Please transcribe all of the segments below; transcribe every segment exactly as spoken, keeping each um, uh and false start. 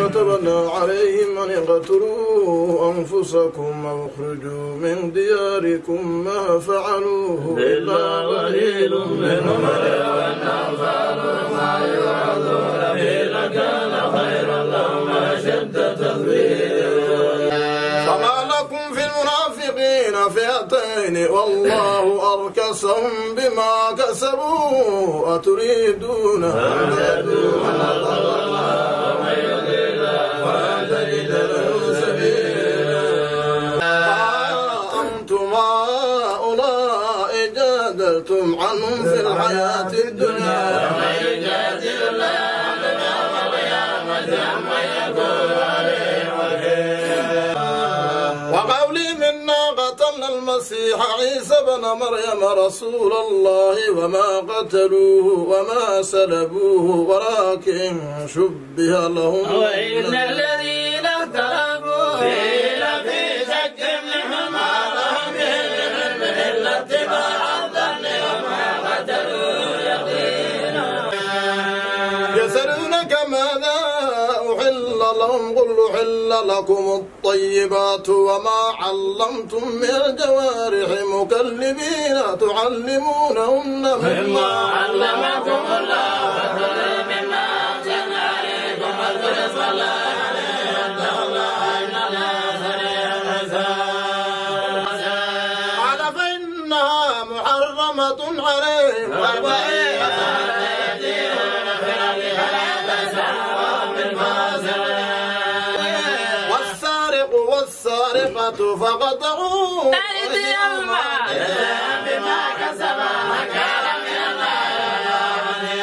كتبنا عليهم أن اقتلوا أنفسكم أو اخرجوا من دياركم ما فعلوه إلا قليل منهم ولو أنهم فعلوا ما يوعظون به لكان خيرا لهم أشد تثبيتا. فما لكم في المنافقين فئتين والله أركسهم بما كسبوا أتريدون أن تهدوا من أضل الله ومن يضلل فلن تجد له سبيلا. أنتم هؤلاء جادلتم عنهم في الحياة الدنيا ومن يجادل الله عن يوم القيامة عمن يكون عليه وكيلا. وقولي منا قتلنا المسيح عيسى بن مريم رسول الله وما قتلوه وما سلبوه ولكن شبه لهم وإن الذين اختلفوا فيه لفي شك منهما لهم من إلا اتباع الظن وما قتلوه يقينا. يسألونك ماذا أحل لهم قل أحل لكم الطيبات وما علمتم من الجوارح مكلبين تعلمونهن مما علمكم الله وكلوا مما أمسكنا عليكم واذكروا اسم الله عليه واتقوا الله إن الله سريع الحساب. قال فإنها محرمة عليهم وإن يأتيهم في الأرض فلا تسعوا بالفاسقين. والسارق والسارقة فقطعوا أيديهما جزاء بما كسبا نكالا من الله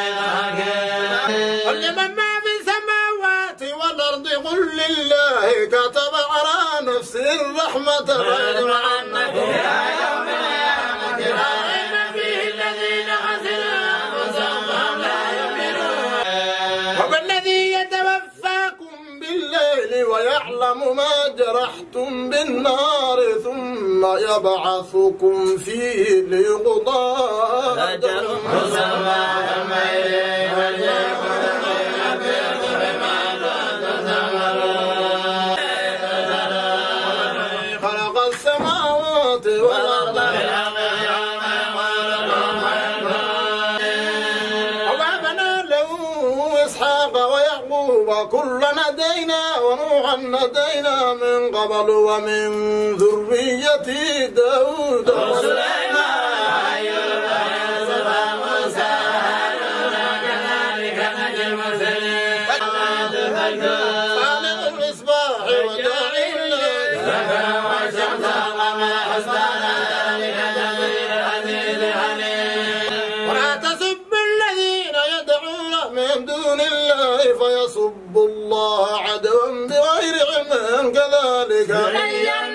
ولمن ما في السماوات والأرض قل لله كتب على نفسه الرحمة ويجمعنكم إلى يوم القيامة لا ريب فيه الذين خسروا أنفسهم فهم لا يؤمنون. هو الذي يتوفاكم بالليل ويعلم ما جرحتم بالنهار ثم يبعثكم فيه ليقضى أجل مسمى ثم إليه مرجعكم فينبئكم بما كنتم تعملون. خلق السماوات والأرض بالحق يوم يقول ووهبنا له إسحاق ويعقوب كلا هدينا ونوحا هدينا من قبل ومن ذرية داود وسليمان وأيوب ويوسف وموسى وهارون كذلك نجزي المرسلين. خالق المصباح وداعي الليل والشمس والقمر حسبانا ذلك تقدير العزيز العليم. ولا تسبوا الذين يدعون من دون الله فيسبوا الله عدوا بغير علم كذلك زين